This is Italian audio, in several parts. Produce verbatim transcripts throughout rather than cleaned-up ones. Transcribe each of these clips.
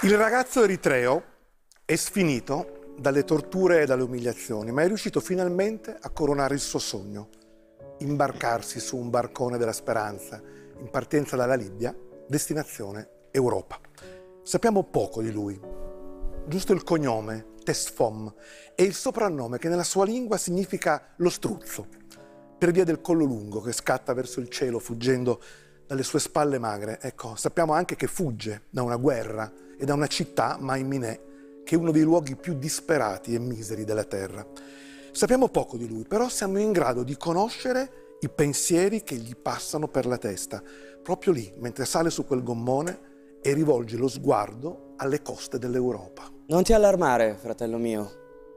Il ragazzo eritreo è sfinito dalle torture e dalle umiliazioni, ma è riuscito finalmente a coronare il suo sogno, imbarcarsi su un barcone della speranza in partenza dalla Libia, destinazione Europa. Sappiamo poco di lui, giusto il cognome, Tesfom, e il soprannome che nella sua lingua significa lo struzzo, per via del collo lungo che scatta verso il cielo fuggendo dalle sue spalle magre. Ecco, sappiamo anche che fugge da una guerra e da una città, Mainminè, che è uno dei luoghi più disperati e miseri della terra. Sappiamo poco di lui, però siamo in grado di conoscere i pensieri che gli passano per la testa, proprio lì, mentre sale su quel gommone e rivolge lo sguardo alle coste dell'Europa. Non ti allarmare, fratello mio.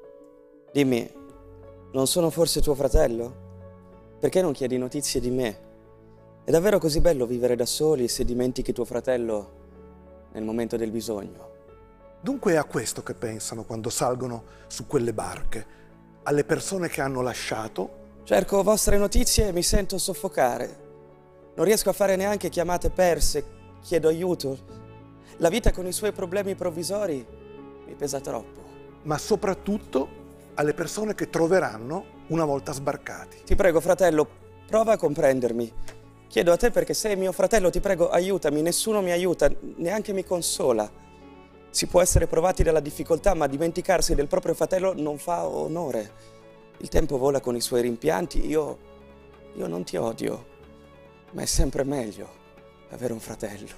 Dimmi, non sono forse tuo fratello? Perché non chiedi notizie di me? È davvero così bello vivere da soli se dimentichi tuo fratello nel momento del bisogno? Dunque è a questo che pensano quando salgono su quelle barche, alle persone che hanno lasciato. Cerco vostre notizie e mi sento soffocare. Non riesco a fare neanche chiamate perse, chiedo aiuto. La vita con i suoi problemi provvisori mi pesa troppo. Ma soprattutto alle persone che troveranno una volta sbarcati. Ti prego, fratello, prova a comprendermi. Chiedo a te perché sei mio fratello, ti prego, aiutami. Nessuno mi aiuta, neanche mi consola. Si può essere provati dalla difficoltà, ma dimenticarsi del proprio fratello non fa onore. Il tempo vola con i suoi rimpianti. Io, io non ti odio, ma è sempre meglio avere un fratello.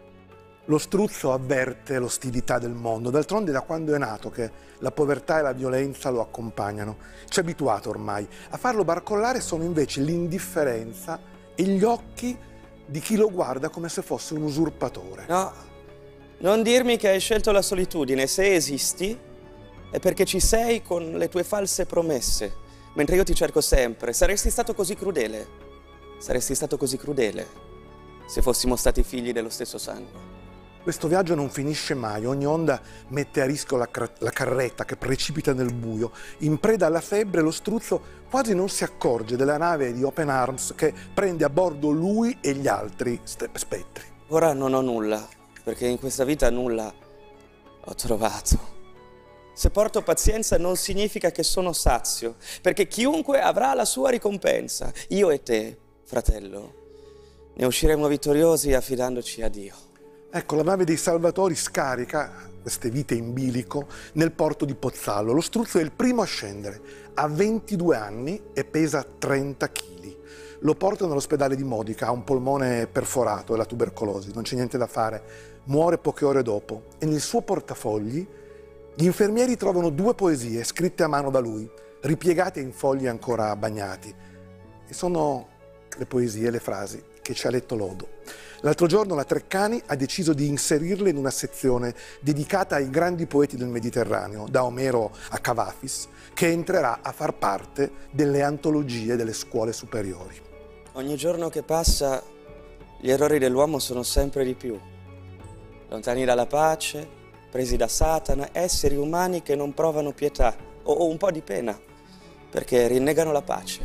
Lo struzzo avverte l'ostilità del mondo, d'altronde da quando è nato che la povertà e la violenza lo accompagnano. Ci è abituato ormai. A farlo barcollare sono invece l'indifferenza e gli occhi di chi lo guarda come se fosse un usurpatore. No, non dirmi che hai scelto la solitudine. Se esisti è perché ci sei con le tue false promesse, mentre io ti cerco sempre. Saresti stato così crudele, saresti stato così crudele se fossimo stati figli dello stesso sangue. Questo viaggio non finisce mai, ogni onda mette a rischio la, la carretta che precipita nel buio. In preda alla febbre lo struzzo quasi non si accorge della nave di Open Arms che prende a bordo lui e gli altri spettri. Ora non ho nulla, perché in questa vita nulla ho trovato. Se porto pazienza non significa che sono sazio, perché chiunque avrà la sua ricompensa. Io e te, fratello, ne usciremo vittoriosi affidandoci a Dio. Ecco, la nave dei Salvatori scarica queste vite in bilico nel porto di Pozzallo. Lo struzzo è il primo a scendere, ha ventidue anni e pesa trenta chili. Lo portano all'ospedale di Modica, ha un polmone perforato e la tubercolosi, non c'è niente da fare. Muore poche ore dopo e nel suo portafogli gli infermieri trovano due poesie scritte a mano da lui, ripiegate in fogli ancora bagnati. E sono le poesie, le frasi che ci ha letto Lodo. L'altro giorno la Treccani ha deciso di inserirle in una sezione dedicata ai grandi poeti del Mediterraneo, da Omero a Cavafis, che entrerà a far parte delle antologie delle scuole superiori. Ogni giorno che passa, gli errori dell'uomo sono sempre di più. Lontani dalla pace, presi da Satana, esseri umani che non provano pietà o un po' di pena, perché rinnegano la pace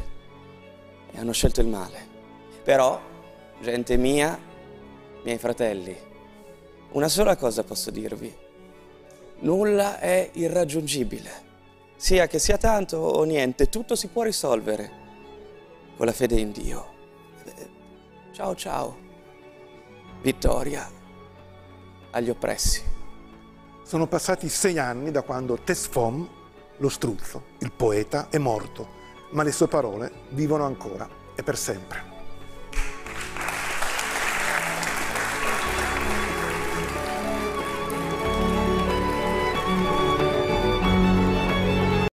e hanno scelto il male. Però, gente mia, miei fratelli, una sola cosa posso dirvi: nulla è irraggiungibile. Sia che sia tanto o niente, tutto si può risolvere con la fede in Dio. Ciao ciao, vittoria agli oppressi. Sono passati sei anni da quando Tesfom, lo struzzo, il poeta, è morto, ma le sue parole vivono ancora e per sempre.